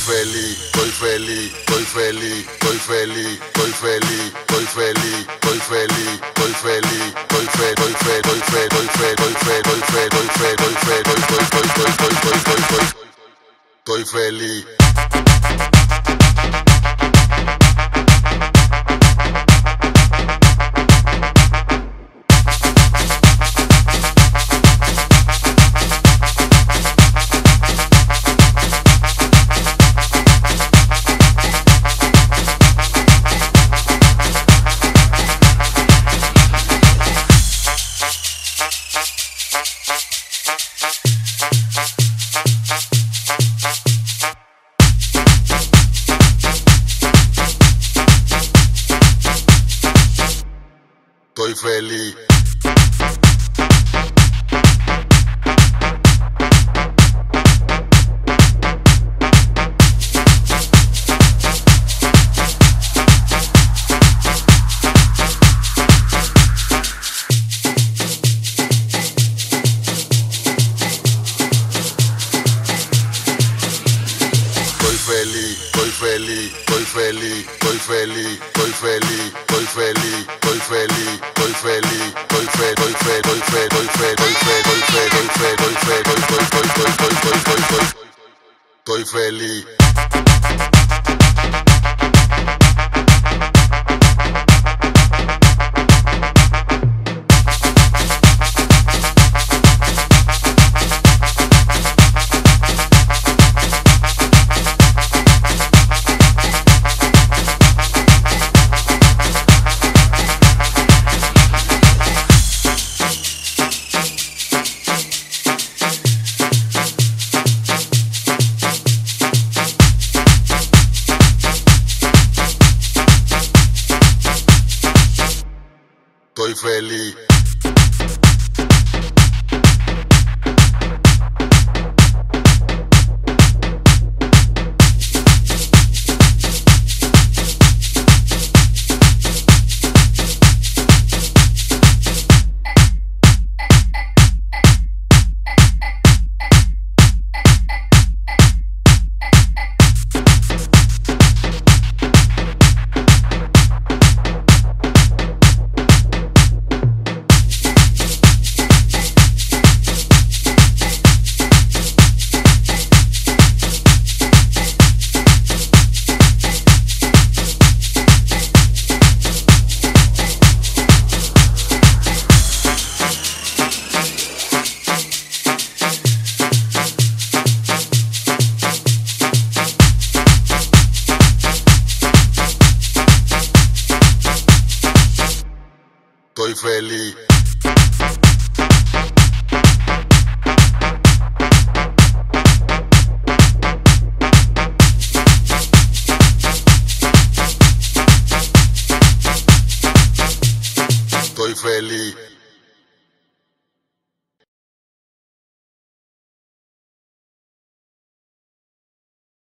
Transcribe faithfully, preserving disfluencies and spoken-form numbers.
feliz, estoy feliz, estoy feliz, estoy feliz, estoy feliz, estoy feliz, estoy feliz, estoy feliz, estoy fe, estoy fe, estoy fe, estoy fe, estoy fe, estoy fe, estoy fe, estoy fe, estoy estoy estoy estoy estoy estoy estoy feliz. Estoy feliz. Estoy feliz, estoy feliz, estoy feliz, estoy feliz, estoy feliz, estoy feliz, estoy feliz, estoy feliz, estoy fe, estoy fe, estoy fe, estoy fe, estoy fe, estoy fe, estoy fe, estoy fe, estoy estoy estoy estoy estoy estoy estoy feliz. Estoy feliz. Estoy feliz. Estoy feliz.